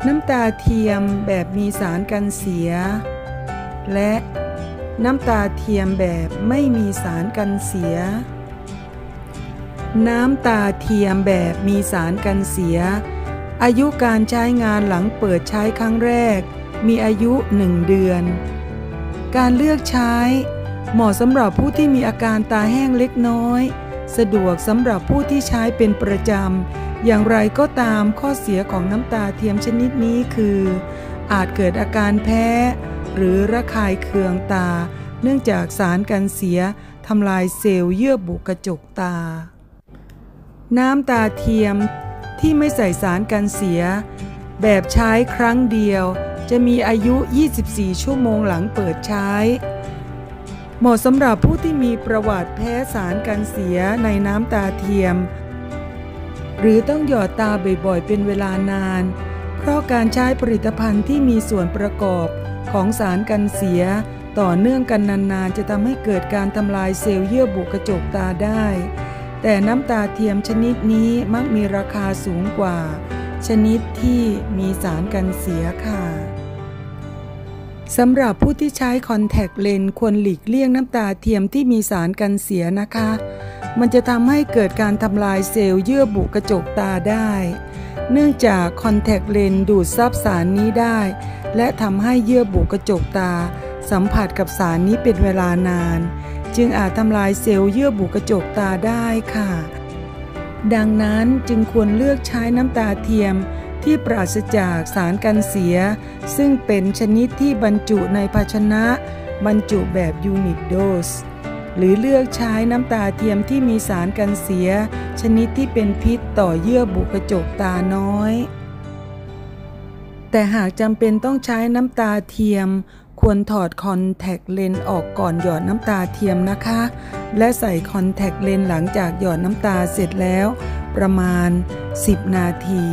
น้ำตาเทียมแบบมีสารกันเสียและน้ำตาเทียมแบบไม่มีสารกันเสียน้ำตาเทียมแบบมีสารกันเสียอายุการใช้งานหลังเปิดใช้ครั้งแรกมีอายุ1 เดือนการเลือกใช้เหมาะสำหรับผู้ที่มีอาการตาแห้งเล็กน้อยสะดวกสำหรับผู้ที่ใช้เป็นประจำอย่างไรก็ตามข้อเสียของน้ำตาเทียมชนิดนี้คืออาจเกิดอาการแพ้หรือระคายเคืองตาเนื่องจากสารกันเสียทำลายเซลล์เยื่อบุกระจกตาน้ำตาเทียมที่ไม่ใส่สารกันเสียแบบใช้ครั้งเดียวจะมีอายุ24 ชั่วโมงหลังเปิดใช้เหมาะสำหรับผู้ที่มีประวัติแพ้สารกันเสียในน้ำตาเทียมหรือต้องหยอดตาบ่อยๆเป็นเวลานานเพราะการใช้ผลิตภัณฑ์ที่มีส่วนประกอบของสารกันเสียต่อเนื่องกันนานๆจะทำให้เกิดการทำลายเซลล์เยื่อบุกระจกตาได้แต่น้ำตาเทียมชนิดนี้มักมีราคาสูงกว่าชนิดที่มีสารกันเสียค่ะสำหรับผู้ที่ใช้คอนแทคเลนส์ควรหลีกเลี่ยงน้ำตาเทียมที่มีสารกันเสียนะคะมันจะทำให้เกิดการทำลายเซลล์เยื่อบุกระจกตาได้เนื่องจากคอนแทคเลนส์ดูดซับสารนี้ได้และทำให้เยื่อบุกระจกตาสัมผัสกับสารนี้เป็นเวลานานจึงอาจทำลายเซลล์เยื่อบุกระจกตาได้ค่ะดังนั้นจึงควรเลือกใช้น้ำตาเทียมที่ปราศจากสารกันเสียซึ่งเป็นชนิดที่บรรจุในภาชนะบรรจุแบบยูนิตโดสหรือเลือกใช้น้ำตาเทียมที่มีสารกันเสียชนิดที่เป็นพิษต่อเยื่อบุกระจกตาน้อยแต่หากจำเป็นต้องใช้น้ำตาเทียมควรถอดคอนแทคเลนส์ออกก่อนหยอดน้ำตาเทียมนะคะและใส่คอนแทคเลนส์หลังจากหยอดน้ำตาเสร็จแล้วประมาณ10 นาที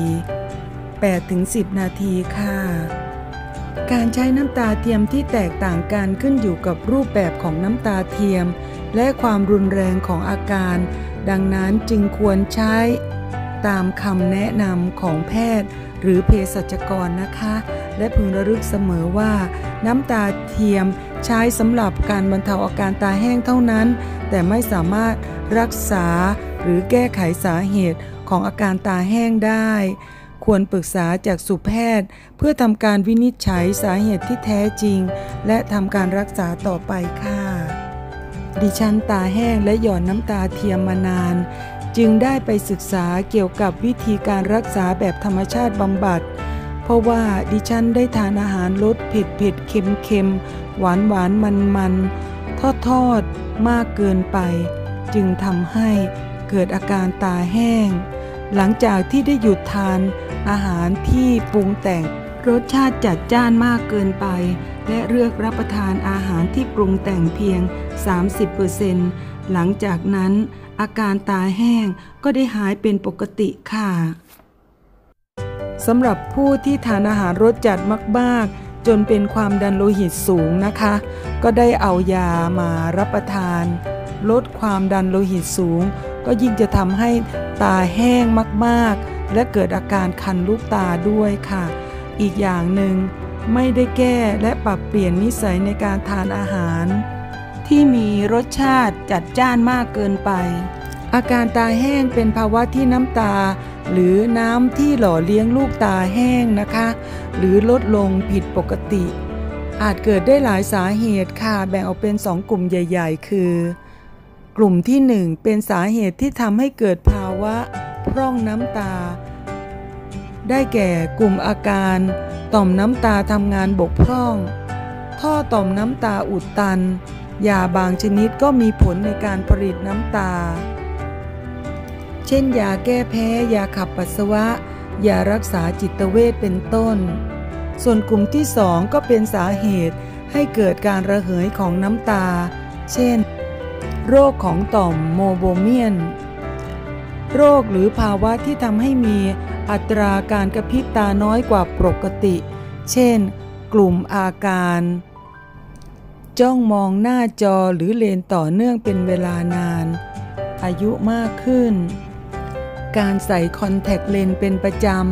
8-10 นาทีค่ะการใช้น้ำตาเทียมที่แตกต่างกันขึ้นอยู่กับรูปแบบของน้ำตาเทียมและความรุนแรงของอาการดังนั้นจึงควรใช้ตามคำแนะนำของแพทย์หรือเภสัชกรนะคะและพึงระลึกเสมอว่าน้ำตาเทียมใช้สำหรับการบรรเทาอาการตาแห้งเท่านั้นแต่ไม่สามารถรักษาหรือแก้ไขสาเหตุของอาการตาแห้งได้ควรปรึกษาจักษุแพทย์เพื่อทำการวินิจฉัยสาเหตุที่แท้จริงและทำการรักษาต่อไปค่ะดิฉันตาแห้งและหยอดน้ำตาเทียมมานานจึงได้ไปศึกษาเกี่ยวกับวิธีการรักษาแบบธรรมชาติบำบัดเพราะว่าดิฉันได้ทานอาหารรสเผ็ดเค็มหวานมันทอดมากเกินไปจึงทำให้เกิดอาการตาแห้งหลังจากที่ได้หยุดทานอาหารที่ปรุงแต่งรสชาติจัดจ้านมากเกินไปและเลือกรับประทานอาหารที่ปรุงแต่งเพียง 30% หลังจากนั้นอาการตาแห้งก็ได้หายเป็นปกติค่ะสำหรับผู้ที่ทานอาหารรสจัดมากๆจนเป็นความดันโลหิตสูงนะคะก็ได้เอายามารับประทานลดความดันโลหิตสูงก็ยิ่งจะทำให้ตาแห้งมากๆและเกิดอาการคันลูกตาด้วยค่ะอีกอย่างหนึ่งไม่ได้แก้และปรับเปลี่ยนนิสัยในการทานอาหารที่มีรสชาติจัดจ้านมากเกินไปอาการตาแห้งเป็นภาวะที่น้ำตาหรือน้ำที่หล่อเลี้ยงลูกตาแห้งนะคะหรือลดลงผิดปกติอาจเกิดได้หลายสาเหตุค่ะแบ่งออกเป็น2 กลุ่มใหญ่ๆคือกลุ่มที่1เป็นสาเหตุที่ทำให้เกิดภาวะพร่องน้ำตาได้แก่กลุ่มอาการต่อมน้ำตาทำงานบกพร่องท่อต่อมน้ำตาอุดตันยาบางชนิดก็มีผลในการผลิตน้ำตาเช่นยาแก้แพ้ยาขับปัสสาวะยารักษาจิตเวชเป็นต้นส่วนกลุ่มที่2ก็เป็นสาเหตุให้เกิดการระเหยของน้ำตาเช่นโรคของต่อมโมโบเมียนโรคหรือภาวะที่ทำให้มีอัตราการกระพริบตาน้อยกว่าปกติเช่นกลุ่มอาการจ้องมองหน้าจอหรือเลนต่อเนื่องเป็นเวลานานอายุมากขึ้นการใส่คอนแทคเลนส์เป็นประจำภ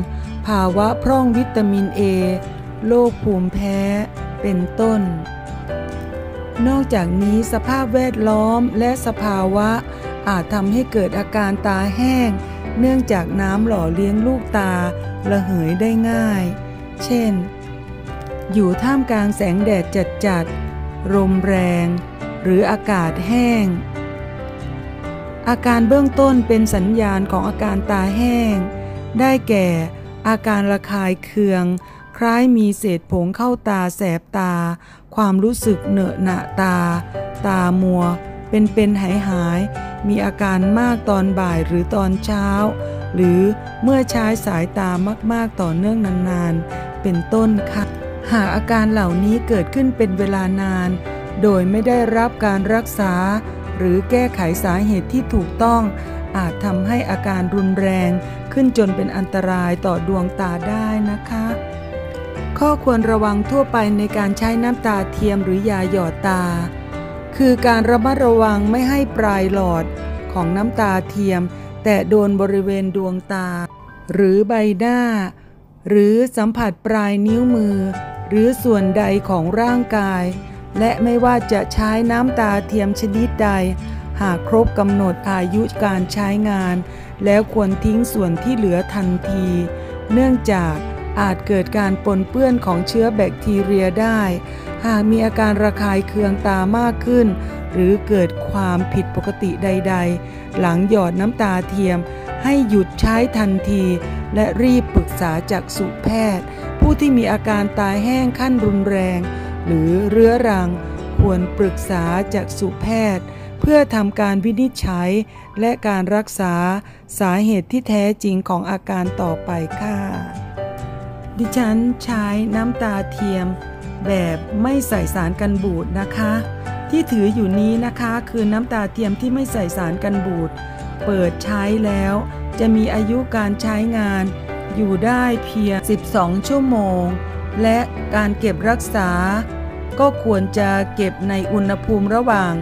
าวะพร่องวิตามิน A โรคภูมิแพ้เป็นต้นนอกจากนี้สภาพแวดล้อมและสภาวะอาจทำให้เกิดอาการตาแห้งเนื่องจากน้ำหล่อเลี้ยงลูกตาระเหยได้ง่ายเช่นอยู่ท่ามกลางแสงแดดจัดๆลมแรงหรืออากาศแห้งอาการเบื้องต้นเป็นสัญญาณของอาการตาแห้งได้แก่อาการระคายเคืองคล้ายมีเศษผงเข้าตาแสบตาความรู้สึกเหนอะหนะตามัวเป็นหายมีอาการมากตอนบ่ายหรือตอนเช้าหรือเมื่อใช้สายตามากๆต่อเนื่องนานๆเป็นต้นค่ะหากอาการเหล่านี้เกิดขึ้นเป็นเวลานานโดยไม่ได้รับการรักษาหรือแก้ไขสาเหตุที่ถูกต้องอาจทำให้อาการรุนแรงขึ้นจนเป็นอันตรายต่อดวงตาได้นะคะข้อควรระวังทั่วไปในการใช้น้ำตาเทียมหรือยาหยอดตาคือการระมัดระวังไม่ให้ปลายหลอดของน้ำตาเทียมแตะโดนบริเวณดวงตาหรือใบหน้าหรือสัมผัสปลายนิ้วมือหรือส่วนใดของร่างกายและไม่ว่าจะใช้น้ำตาเทียมชนิดใดหากครบกำหนดอายุการใช้งานแล้วควรทิ้งส่วนที่เหลือทันทีเนื่องจากอาจเกิดการปนเปื้อนของเชื้อแบคทีเรียได้หากมีอาการระคายเคืองตามากขึ้นหรือเกิดความผิดปกติใดๆหลังหยอดน้ำตาเทียมให้หยุดใช้ทันทีและรีบปรึกษาจักษุแพทย์ผู้ที่มีอาการตาแห้งขั้นรุนแรงหรือเรื้อรังควรปรึกษาจักษุแพทย์เพื่อทำการวินิจฉัยและการรักษาสาเหตุที่แท้จริงของอาการต่อไปค่ะดิฉันใช้น้ำตาเทียมแบบไม่ใส่สารกันบูดนะคะที่ถืออยู่นี้นะคะคือน้ำตาเทียมที่ไม่ใส่สารกันบูดเปิดใช้แล้วจะมีอายุการใช้งานอยู่ได้เพียง12ชั่วโมงและการเก็บรักษาก็ควรจะเก็บในอุณหภูมิระหว่าง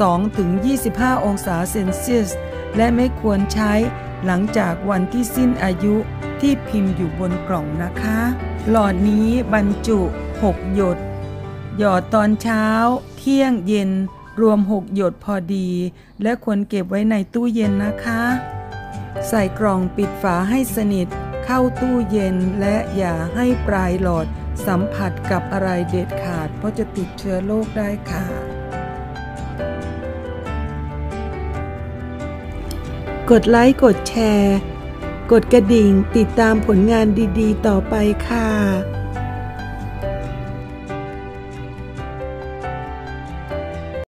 2-25 องศาเซนเซียสและไม่ควรใช้หลังจากวันที่สิ้นอายุที่พิมพ์อยู่บนกล่องนะคะหลอดนี้บรรจุ6หยดหยอดตอนเช้าเที่ยงเย็นรวม6หยดพอดีและควรเก็บไว้ในตู้เย็นนะคะใส่กล่องปิดฝาให้สนิทเข้าตู้เย็นและอย่าให้ปลายหลอดสัมผัสกับอะไรเด็ดขาดเพราะจะติดเชื้อโรคได้ค่ะกดไลค์กดแชร์กดกระดิ่งติดตามผลงานดีๆต่อไปค่ะ